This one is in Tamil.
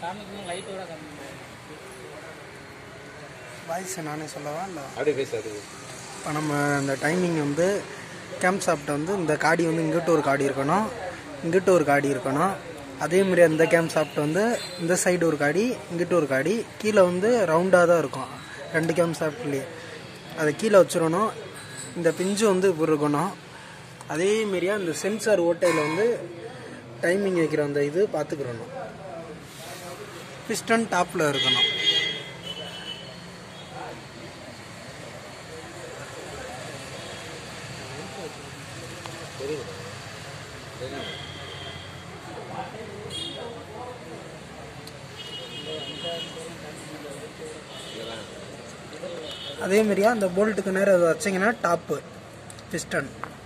வாய்ஸ் நானே சொல்லவா இல்லை? அப்படியே பேசாது. இப்போ நம்ம இந்த டைமிங் வந்து கேம்ப் சாப்பிட்ட வந்து இந்த காடி வந்து இங்கிட்ட ஒரு காடி இருக்கணும், இங்கிட்ட ஒரு காடி இருக்கணும். அதேமாரி அந்த கேம்ப் சாப்பிட்டு வந்து இந்த சைடு ஒரு காடி, இங்கிட்ட ஒரு காடி, கீழே வந்து ரவுண்டாக தான் இருக்கும் 2 கேம்ப் சாப்பிட்லேயே. அதை கீழே வச்சிடணும். இந்த பிஞ்சு வந்து இப்படி இருக்கணும். அதேமாரியா இந்த சென்சார் ஓட்டையில் வந்து டைமிங் வைக்கிற அந்த இது பார்த்துக்கிறணும். பிஸ்டன் டாப்பில் இருக்கணும். அதே மாதிரியா அந்த போல்ட்டுக்கு நேரம் அதை வச்சிங்கன்னா டாப்பு பிஸ்டன்